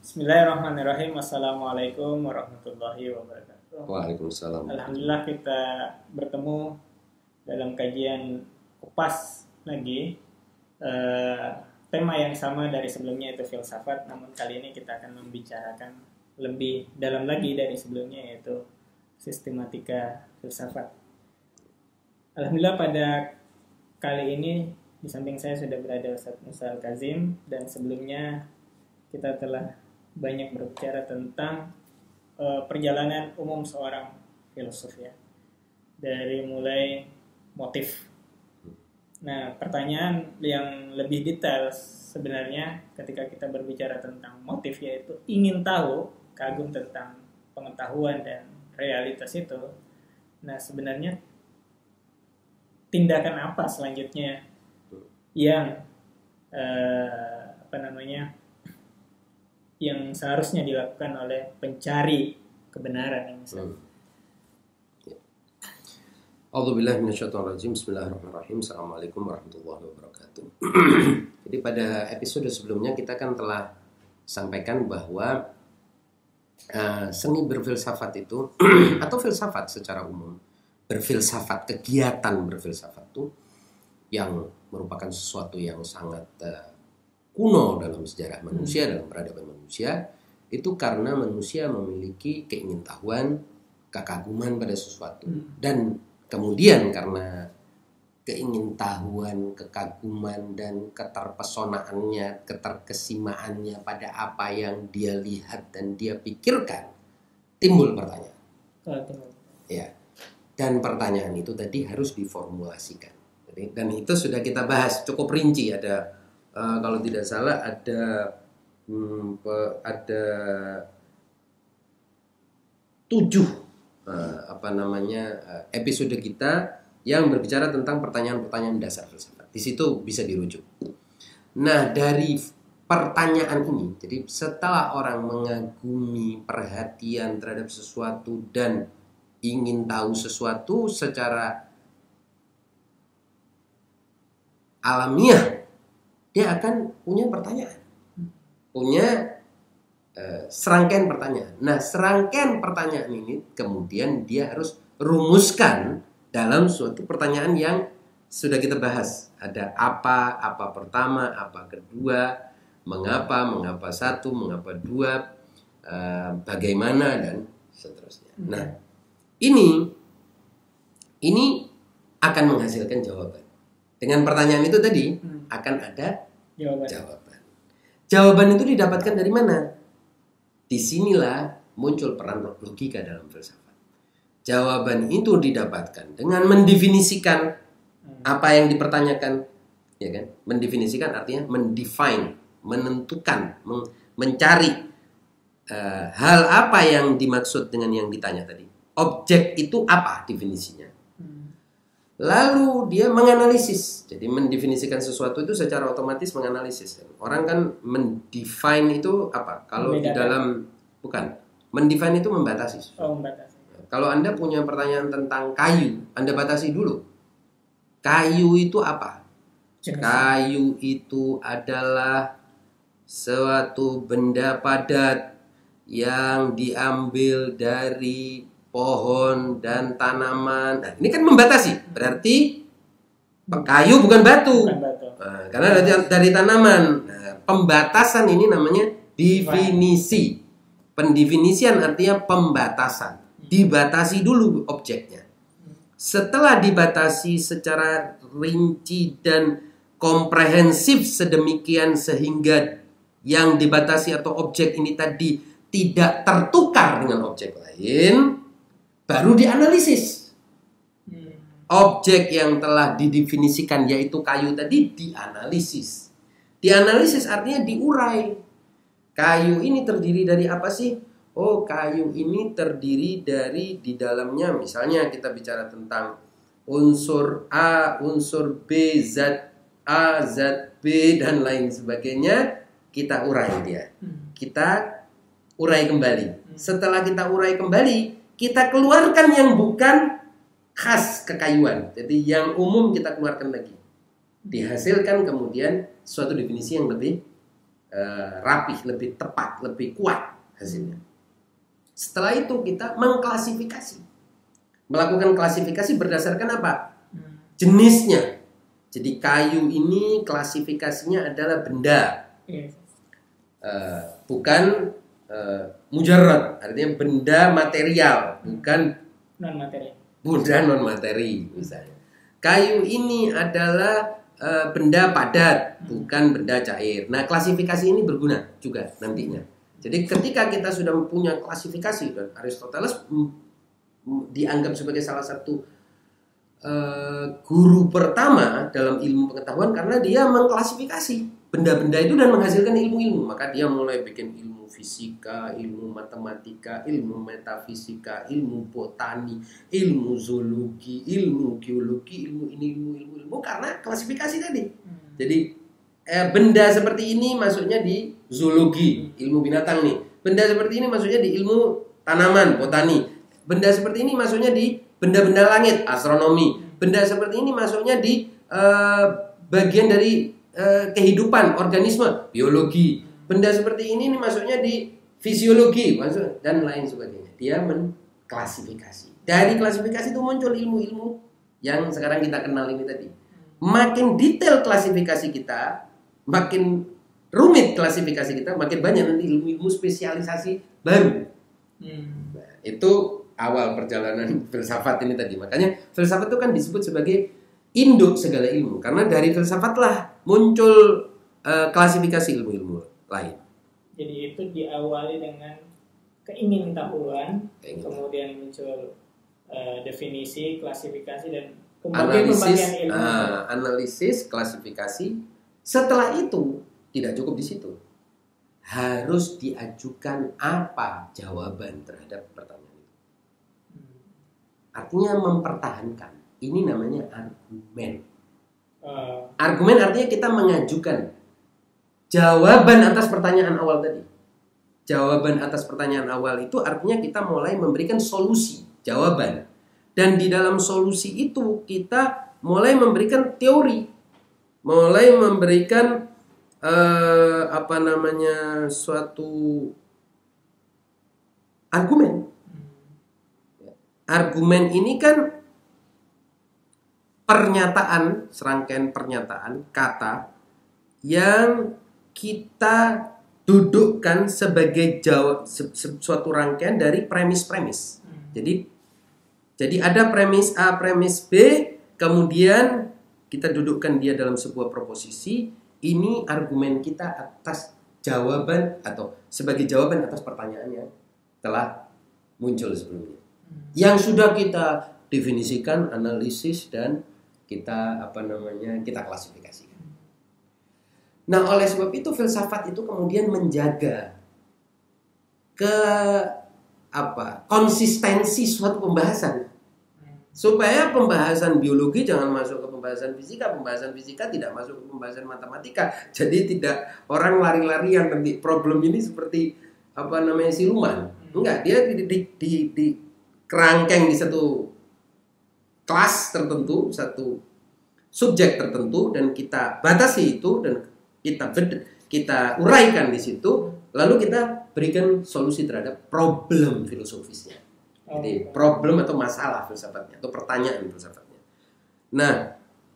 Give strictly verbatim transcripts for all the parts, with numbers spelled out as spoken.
Bismillahirrahmanirrahim. Assalamualaikum warahmatullahi wabarakatuh. Waalaikumsalam. Alhamdulillah kita bertemu dalam kajian kupas lagi uh, tema yang sama dari sebelumnya, yaitu filsafat. Namun kali ini kita akan membicarakan lebih dalam lagi dari sebelumnya, yaitu sistematika filsafat. Alhamdulillah pada kali ini di samping saya sudah berada Ustaz Musa Al-Kazim, dan sebelumnya kita telah banyak berbicara tentang uh, perjalanan umum seorang filosof, ya, dari mulai motif. Nah, pertanyaan yang lebih detail sebenarnya ketika kita berbicara tentang motif, yaitu ingin tahu, kagum tentang pengetahuan dan realitas itu. Nah, sebenarnya tindakan apa selanjutnya yang uh, apa namanya yang seharusnya dilakukan oleh pencari kebenaran ini? Hmm. A'udzubillahi minasyaitonirrajim. Bismillahirrahmanirrahim. Assalamualaikum warahmatullahi wabarakatuh. Jadi pada episode sebelumnya kita kan telah sampaikan bahwa uh, seni berfilsafat itu atau filsafat secara umum, berfilsafat, kegiatan berfilsafat itu yang merupakan sesuatu yang sangat uh, kuno dalam sejarah manusia, hmm. dalam peradaban manusia, itu karena manusia memiliki keingintahuan, kekaguman pada sesuatu. Hmm. Dan kemudian karena keingintahuan, kekaguman, dan keterpesonaannya, keterkesimaannya pada apa yang dia lihat dan dia pikirkan, timbul pertanyaan. Oh, ya. Dan pertanyaan itu tadi harus diformulasikan. Jadi, dan itu sudah kita bahas cukup rinci. Ada Uh, kalau tidak salah ada hmm, pe, ada tujuh uh, apa namanya uh, episode kita yang berbicara tentang pertanyaan-pertanyaan dasar filsafat. Di situ bisa dirujuk. Nah, dari pertanyaan ini, jadi setelah orang mengagumi, perhatian terhadap sesuatu dan ingin tahu sesuatu secara alamiah, dia akan punya pertanyaan, punya uh, serangkaian pertanyaan. Nah, serangkaian pertanyaan ini kemudian dia harus rumuskan dalam suatu pertanyaan yang sudah kita bahas. Ada apa, apa pertama, apa kedua, mengapa, mengapa satu, mengapa dua, uh, bagaimana, dan seterusnya. Nah, ini ini akan menghasilkan jawaban. Dengan pertanyaan itu tadi hmm. akan ada jawaban. jawaban. Jawaban itu didapatkan dari mana? Disinilah muncul peran logika dalam filsafat. Jawaban itu didapatkan dengan mendefinisikan hmm. apa yang dipertanyakan, ya kan? Mendefinisikan artinya mendefine, menentukan, men- mencari uh, hal apa yang dimaksud dengan yang ditanya tadi. Objek itu apa definisinya? Lalu dia menganalisis. Jadi mendefinisikan sesuatu itu secara otomatis menganalisis. Orang kan mendefine itu apa? Kalau di dalam, bukan. Mendefine itu membatasi. Oh, membatasi. Kalau Anda punya pertanyaan tentang kayu, Anda batasi dulu. Kayu itu apa? Jenis. Kayu itu adalah suatu benda padat yang diambil dari pohon dan tanaman. Nah, ini kan membatasi. Berarti kayu bukan batu. Bukan batu. Nah, karena dari, dari tanaman. Nah, pembatasan ini namanya definisi. Pendefinisian artinya pembatasan. Dibatasi dulu objeknya. Setelah dibatasi secara rinci dan komprehensif sedemikian sehingga yang dibatasi atau objek ini tadi tidak tertukar dengan objek lain, baru dianalisis. Objek yang telah didefinisikan yaitu kayu tadi dianalisis. Dianalisis artinya diurai. Kayu ini terdiri dari apa sih? Oh, kayu ini terdiri dari di dalamnya, misalnya kita bicara tentang unsur A, unsur B, zat A, zat B, dan lain sebagainya. Kita urai dia. Kita urai kembali. Setelah kita urai kembali, kita keluarkan yang bukan khas kekayuan. Jadi yang umum kita keluarkan lagi. Dihasilkan kemudian suatu definisi yang lebih uh, rapih, lebih tepat, lebih kuat hasilnya. Setelah itu kita mengklasifikasi. Melakukan klasifikasi berdasarkan apa? Jenisnya. Jadi kayu ini klasifikasinya adalah benda. Uh, bukan uh, mujarrad, artinya benda material, bukan non materi. Benda non materi misalnya. Kayu ini adalah uh, benda padat, bukan benda cair. Nah, klasifikasi ini berguna juga nantinya. Jadi ketika kita sudah punya klasifikasi, dan Aristoteles dianggap sebagai salah satu uh, guru pertama dalam ilmu pengetahuan karena dia mengklasifikasi benda-benda itu dan menghasilkan ilmu-ilmu. Maka dia mulai bikin ilmu fisika, ilmu matematika, ilmu metafisika, ilmu botani, ilmu zoologi, ilmu geologi, ilmu ini, ilmu, ilmu, ilmu karena klasifikasi tadi. Hmm. Jadi eh, benda seperti ini masuknya di zoologi, ilmu binatang nih. Benda seperti ini masuknya di ilmu tanaman, botani. Benda seperti ini masuknya di benda-benda langit, astronomi. Benda seperti ini masuknya di eh, bagian dari eh, kehidupan organisme, biologi. Benda seperti ini, ini masuknya di fisiologi, masuk dan lain sebagainya. Dia mengklasifikasi. Dari klasifikasi itu muncul ilmu-ilmu yang sekarang kita kenal ini tadi. Makin detail klasifikasi kita, makin rumit klasifikasi kita, makin banyak nanti ilmu-ilmu spesialisasi baru. Hmm. Nah, itu awal perjalanan filsafat ini tadi. Makanya filsafat itu kan disebut sebagai induk segala ilmu, karena dari filsafatlah muncul uh, klasifikasi ilmu-ilmu lain. Jadi itu diawali dengan keingintahuan, kemudian muncul uh, definisi, klasifikasi, dan kemudian analisis, ilmu. Uh, analisis, klasifikasi. Setelah itu tidak cukup di situ, harus diajukan apa jawaban terhadap pertanyaan itu. Artinya mempertahankan. Ini namanya argumen. Uh. Argumen artinya kita mengajukan jawaban atas pertanyaan awal tadi. Jawaban atas pertanyaan awal itu artinya kita mulai memberikan solusi, jawaban. Dan di dalam solusi itu kita mulai memberikan teori, mulai memberikan uh, apa namanya suatu argumen. Argumen ini kan pernyataan, serangkaian pernyataan, kata yang kita dudukkan sebagai jawab suatu rangkaian dari premis-premis. Hmm. Jadi jadi ada premis A, premis B, kemudian kita dudukkan dia dalam sebuah proposisi. Ini argumen kita atas jawaban atau sebagai jawaban atas pertanyaan yang telah muncul sebelumnya. Hmm. Yang sudah kita definisikan, analisis, dan kita apa namanya kita klasifikasikan. Nah, oleh sebab itu filsafat itu kemudian menjaga ke apa konsistensi suatu pembahasan, supaya pembahasan biologi jangan masuk ke pembahasan fisika, pembahasan fisika tidak masuk ke pembahasan matematika. Jadi tidak orang lari-larian nanti problem ini seperti apa namanya siluman. Enggak, dia di, di, di, di kerangkeng di satu kelas tertentu, satu subjek tertentu, dan kita batasi itu dan kita kita uraikan di situ, lalu kita berikan solusi terhadap problem filosofisnya. Jadi problem atau masalah filsafatnya atau pertanyaan filsafatnya. Nah,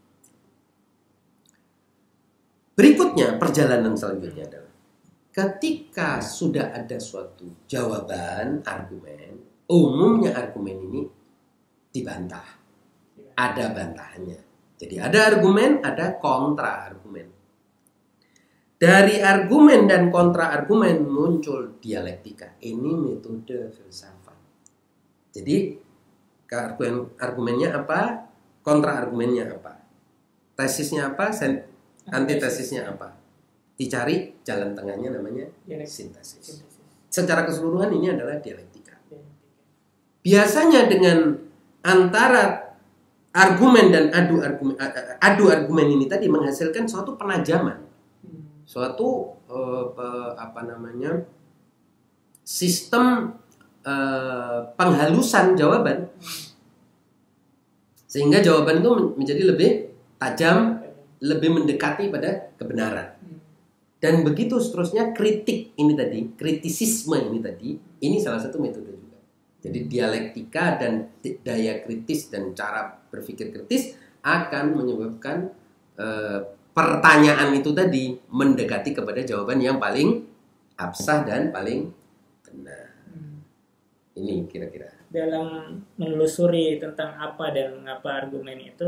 berikutnya perjalanan selanjutnya adalah ketika sudah ada suatu jawaban argumen, umumnya argumen ini dibantah. Ada bantahannya. Jadi ada argumen, ada kontra argumen. Dari argumen dan kontra argumen muncul dialektika. Ini metode filsafat. Jadi argumennya apa? Kontra argumennya apa? Tesisnya apa? Antitesisnya apa? Dicari jalan tengahnya, namanya sintesis. Secara keseluruhan ini adalah dialektika. Biasanya dengan antara argumen dan adu argumen, adu argumen ini tadi menghasilkan suatu penajaman. Suatu uh, uh, apa namanya sistem uh, penghalusan jawaban, sehingga jawaban itu menjadi lebih tajam, lebih mendekati pada kebenaran. Dan begitu seterusnya, kritik ini tadi, kritisisme ini tadi, ini salah satu metode juga. Jadi dialektika dan daya kritis dan cara berpikir kritis akan menyebabkan eh, pertanyaan itu tadi mendekati kepada jawaban yang paling absah dan paling benar. Hmm. Ini kira-kira. Dalam menelusuri tentang apa dan mengapa argumen itu,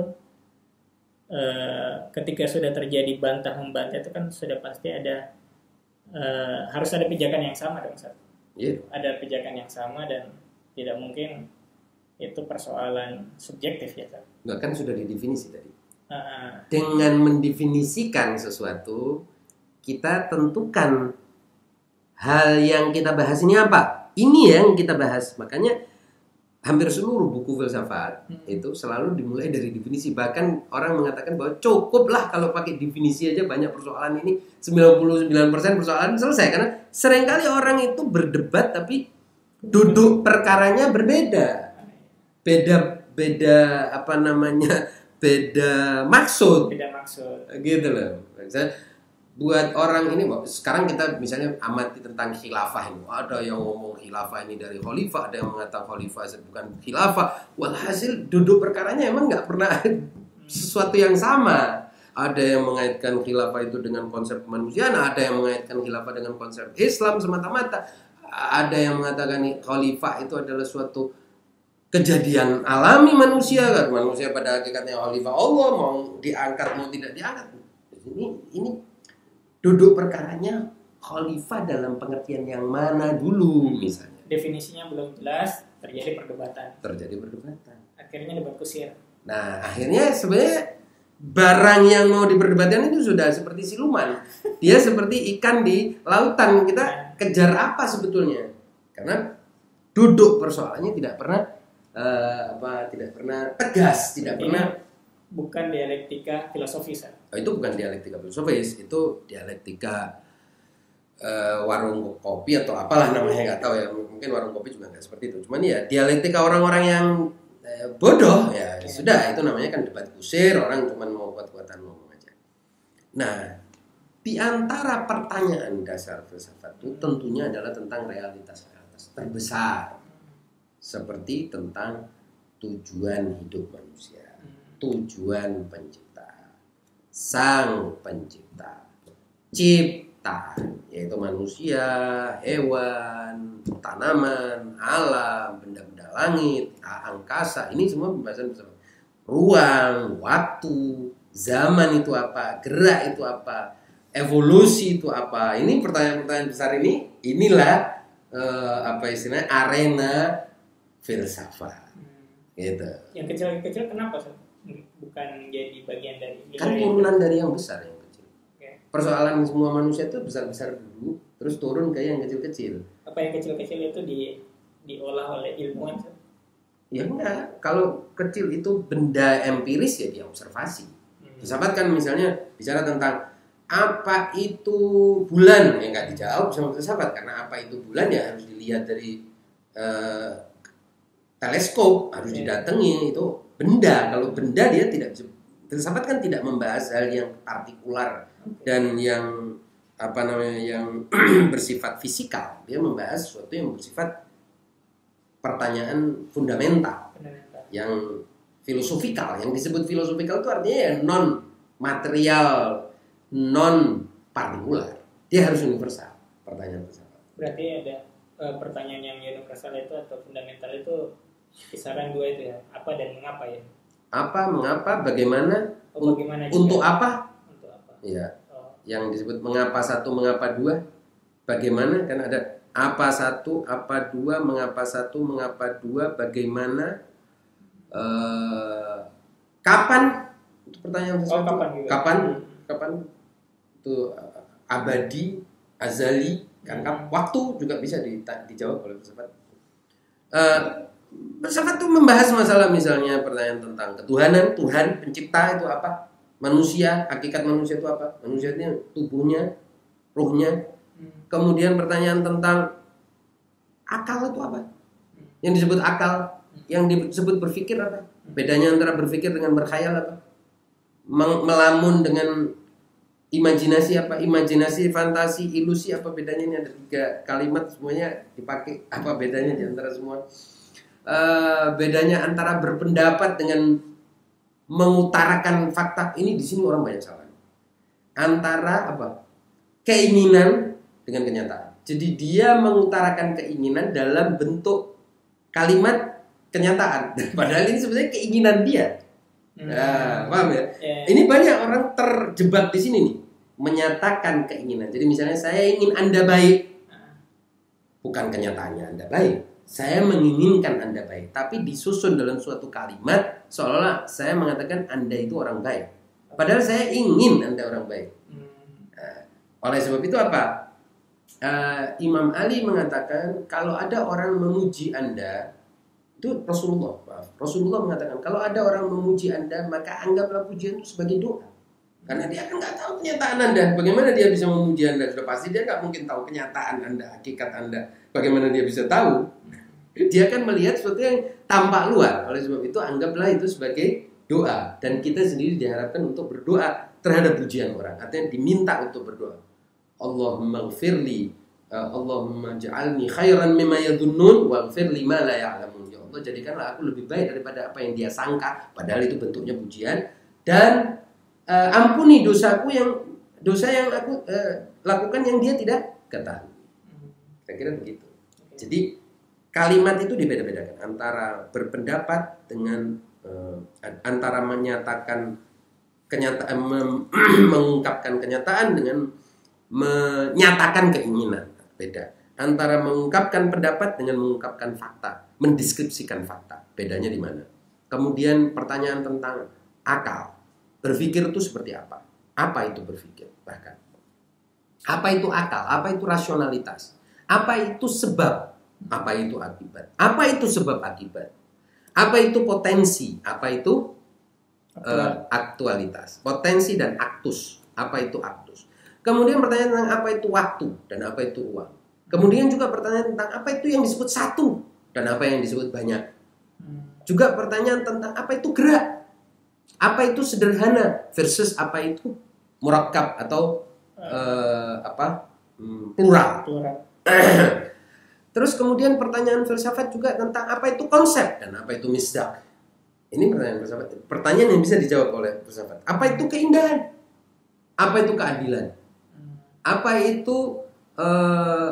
Uh, ketika sudah terjadi bantah membantah itu kan sudah pasti ada uh, harus ada pijakan yang sama dong, Sat. Yeah. Ada pijakan yang sama dan tidak mungkin itu persoalan subjektif ya, Sat. Nggak, kan sudah didefinisi tadi. Uh, Dengan mendefinisikan sesuatu, kita tentukan hal yang kita bahas ini apa. Ini yang kita bahas. Makanya hampir seluruh buku filsafat hmm. itu selalu dimulai dari definisi. Bahkan orang mengatakan bahwa cukuplah kalau pakai definisi aja banyak persoalan ini, sembilan puluh sembilan persen persoalan selesai. Karena seringkali orang itu berdebat tapi duduk perkaranya berbeda. Beda beda apa namanya? Beda maksud. Beda maksud. Gitu loh. Misalnya, buat orang ini, sekarang kita misalnya amati tentang khilafah ini, ada yang ngomong khilafah ini dari khalifah, ada yang mengatakan khalifah bukan khilafah. Walhasil duduk perkaranya emang nggak pernah sesuatu yang sama. Ada yang mengaitkan khilafah itu dengan konsep kemanusiaan, ada yang mengaitkan khilafah dengan konsep Islam semata-mata, ada yang mengatakan khalifah itu adalah suatu kejadian alami manusia, kan manusia pada hakikatnya khalifah Allah, mau diangkat mau tidak diangkat. Ini ini duduk perkaranya khalifah dalam pengertian yang mana dulu misalnya. Definisinya belum jelas, terjadi perdebatan. Terjadi perdebatan. Akhirnya debat kusir. Nah, akhirnya sebenarnya barang yang mau diperdebatkan itu sudah seperti siluman. Dia seperti ikan di lautan. Kita kejar apa sebetulnya? Karena duduk persoalannya tidak pernah uh, apa tidak pernah tegas, tidak Ini pernah bukan dialektika filosofis. Oh, itu bukan dialektika filosofis, itu dialektika uh, warung kopi atau apalah namanya, nggak tahu ya, mungkin warung kopi juga nggak seperti itu. Cuman ya dialektika orang-orang yang uh, bodoh ya, ya sudah, itu namanya kan debat kusir, orang cuma mau buat-buatan ngomong aja. Nah, di antara pertanyaan dasar filsafat itu tentunya adalah tentang realitas-realitas terbesar, seperti tentang tujuan hidup manusia, tujuan pencipta, sang pencipta, ciptaan, yaitu manusia, hewan, tanaman, alam, benda-benda langit, angkasa. Ini semua pembahasan bersama. Ruang, waktu, zaman itu apa, gerak itu apa, evolusi itu apa. Ini pertanyaan-pertanyaan besar ini, inilah eh, apa istilahnya arena filsafat. Gitu. Yang kecil-kecil kenapa, Sir? Bukan jadi bagian dari kan turunan dari yang besar yang kecil. Okay. Persoalan semua manusia itu besar-besar dulu, terus turun ke yang kecil-kecil. Apa yang kecil-kecil itu di diolah oleh ilmuwan? Ya enggak, kalau kecil itu benda empiris ya diobservasi. Hmm. Filsafat kan misalnya bicara tentang apa itu bulan, ya nggak dijawab sama filsafat, karena apa itu bulan ya harus dilihat dari uh, teleskop, harus didatangi, itu benda. Kalau benda dia tidak, filsafat kan tidak membahas hal yang partikular dan yang apa namanya yang bersifat fisikal. Dia membahas sesuatu yang bersifat pertanyaan fundamental, fundamental. Yang filosofikal. Yang disebut filosofikal itu artinya ya non material, non partikular. Dia harus universal. Pertanyaan filsafat. Berarti ada uh, pertanyaan yang universal itu atau fundamental itu kisaran dua itu ya, apa dan mengapa ya? Apa, mengapa, bagaimana, oh, bagaimana untuk apa? Untuk apa? Ya, oh. Yang disebut mengapa satu, mengapa dua, bagaimana, kan ada apa satu, apa dua, mengapa satu, mengapa dua, bagaimana, eh, kapan? Itu pertanyaan oh, kapan? Juga. Kapan? Kapan? Itu abadi, azali, kan? Hmm. Waktu juga bisa di, dijawab oleh filsafat. Uh, Filsafat itu membahas masalah misalnya pertanyaan tentang ketuhanan, Tuhan, pencipta itu apa, manusia, hakikat manusia itu apa, manusia itu tubuhnya, ruhnya. Kemudian pertanyaan tentang akal itu apa, yang disebut akal, yang disebut berpikir apa, bedanya antara berpikir dengan berkhayal apa, melamun dengan Imajinasi apa? Imajinasi, fantasi, ilusi apa bedanya? Ini ada tiga kalimat semuanya dipakai. Apa bedanya di antara semua? Uh, bedanya antara berpendapat dengan mengutarakan fakta, ini di sini orang banyak salah. Antara apa? Keinginan dengan kenyataan. Jadi dia mengutarakan keinginan dalam bentuk kalimat kenyataan. Padahal ini sebenarnya keinginan dia. Hmm. Nah, paham ya? Yeah. Ini banyak orang terjebak di sini nih, menyatakan keinginan. Jadi misalnya saya ingin Anda baik, bukan kenyataannya Anda baik. Saya menginginkan Anda baik, tapi disusun dalam suatu kalimat seolah-olah saya mengatakan Anda itu orang baik. Padahal saya ingin Anda orang baik. Nah, oleh sebab itu apa? Uh, Imam Ali mengatakan kalau ada orang memuji Anda, itu Rasulullah, maaf, Rasulullah mengatakan kalau ada orang memuji Anda maka anggaplah pujian itu sebagai doa, karena dia kan nggak tahu kenyataan Anda. Bagaimana dia bisa memuji Anda? Sudah pasti dia nggak mungkin tahu kenyataan Anda, hakikat Anda. Bagaimana dia bisa tahu? Dia kan melihat sesuatu yang tampak luar. Oleh sebab itu anggaplah itu sebagai doa, dan kita sendiri diharapkan untuk berdoa terhadap pujian orang. Artinya diminta untuk berdoa. Allahumma gfirli, Allahumma ja'alni khairan mimma yadhunnun waghfir lima la ya'lamun. Ya Allah, jadikanlah aku lebih baik daripada apa yang dia sangka, padahal itu bentuknya pujian, dan uh, ampuni dosaku yang dosa yang aku uh, lakukan yang dia tidak ketahui. Saya kira begitu. Jadi kalimat itu dibeda-bedakan antara berpendapat dengan uh, antara menyatakan kenyataan, mengungkapkan kenyataan dengan menyatakan keinginan. Beda. Antara mengungkapkan pendapat dengan mengungkapkan fakta, mendeskripsikan fakta. Bedanya di mana? Kemudian pertanyaan tentang akal. Berpikir itu seperti apa? Apa itu berpikir? Bahkan apa itu akal? Apa itu rasionalitas? Apa itu sebab? Apa itu akibat? Apa itu sebab akibat? Apa itu potensi? Apa itu uh, aktualitas? Potensi dan aktus. Apa itu aktus? Kemudian pertanyaan tentang apa itu waktu dan apa itu ruang. Kemudian juga pertanyaan tentang apa itu yang disebut satu dan apa yang disebut banyak. Juga pertanyaan tentang apa itu gerak, apa itu sederhana versus apa itu murakkab atau uh, apa plural. plural. Terus kemudian pertanyaan filsafat juga tentang apa itu konsep dan apa itu misdak. Ini pertanyaan filsafat. Pertanyaan yang bisa dijawab oleh filsafat. Apa itu keindahan? Apa itu keadilan? Apa itu uh,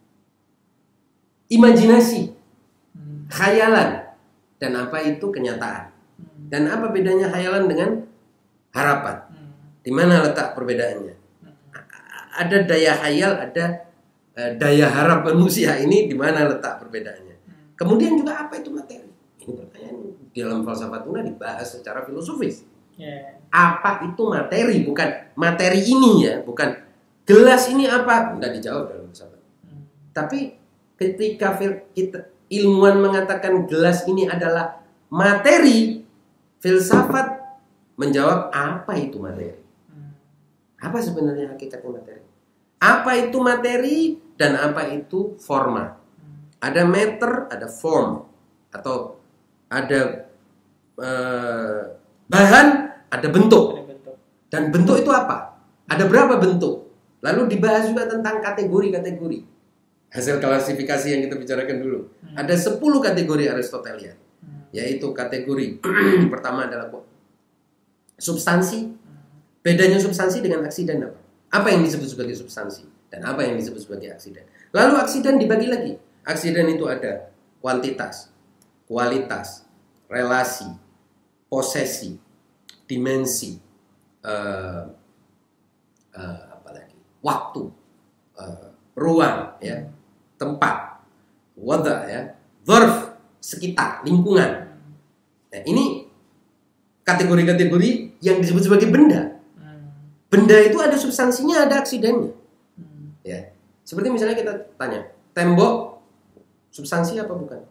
imajinasi, khayalan, dan apa itu kenyataan? Dan apa bedanya khayalan dengan harapan? Di mana letak perbedaannya? Ada daya khayal, ada uh, daya harap manusia. Ini di mana letak perbedaannya? Kemudian juga apa itu materi? Ini pertanyaan di dalam falsafah tuna dibahas secara filosofis. Apa itu materi? Bukan materi ini ya, bukan gelas ini apa? Enggak dijawab dalam filsafat. Hmm. Tapi ketika kita ilmuwan mengatakan gelas ini adalah materi, filsafat menjawab apa itu materi? Hmm. Apa sebenarnya hakikatnya materi? Apa itu materi dan apa itu forma? Hmm. Ada matter, ada form, atau ada uh, bahan, ada bentuk. Ada bentuk. Dan bentuk itu apa? Ada berapa bentuk? Lalu dibahas juga tentang kategori-kategori. Hasil klasifikasi yang kita bicarakan dulu. Hmm. Ada sepuluh kategori Aristotelian. Hmm. Yaitu kategori pertama adalah substansi. Bedanya substansi dengan aksiden apa? Apa yang disebut sebagai substansi? Dan apa yang disebut sebagai aksiden? Lalu aksiden dibagi lagi. Aksiden itu ada kuantitas, kualitas, relasi, posesi, dimensi, uh, uh, waktu, uh, ruang, ya, tempat, wada, ya, dzarf, sekitar, lingkungan. Nah, ini kategori-kategori yang disebut sebagai benda. Benda itu ada substansinya, ada aksidennya. Ya, seperti misalnya kita tanya, tembok substansi apa bukan?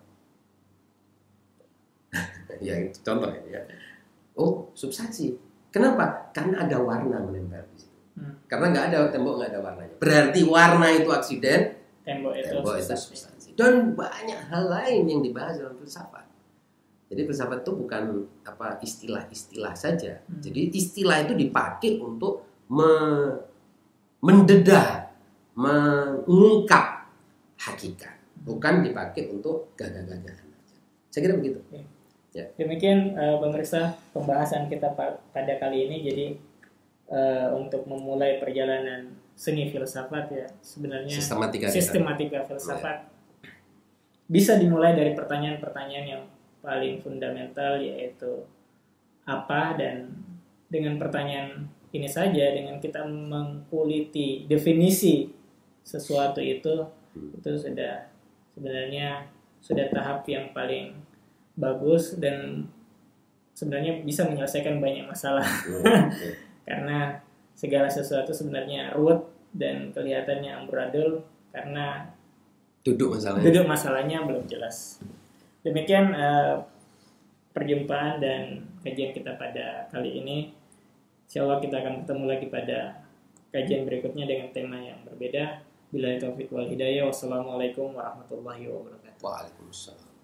Ya, itu contoh ya. Oh, substansi. Kenapa? Karena ada warna menempel di situ. Hmm. Karena nggak ada tembok, nggak ada warnanya. Berarti warna itu aksiden, tembok itu, tembok itu substansi. Dan banyak hal lain yang dibahas dalam filsafat. Jadi filsafat itu bukan apa istilah-istilah saja. Hmm. Jadi istilah itu dipakai untuk me- mendedah, mengungkap hakikat, bukan dipakai untuk gagah-gagahan. Saya kira begitu. Ya. Demikian uh, pemirsa pembahasan kita pa- pada kali ini. Jadi uh, untuk memulai perjalanan seni filsafat ya sebenarnya sistematika, sistematika filsafat ya. Bisa dimulai dari pertanyaan-pertanyaan yang paling fundamental, yaitu apa, dan dengan pertanyaan ini saja, dengan kita mengkuliti definisi sesuatu itu, itu sudah sebenarnya sudah tahap yang paling bagus dan sebenarnya bisa menyelesaikan banyak masalah. Karena segala sesuatu sebenarnya ruwet dan kelihatannya amburadul karena duduk masalahnya, duduk masalahnya belum jelas. Demikian uh, perjumpaan dan kajian kita pada kali ini. Insyaallah kita akan ketemu lagi pada kajian berikutnya dengan tema yang berbeda. Billahi taufiq wal hidayah. Wassalamualaikum warahmatullahi wabarakatuh. Waalaikumsalam.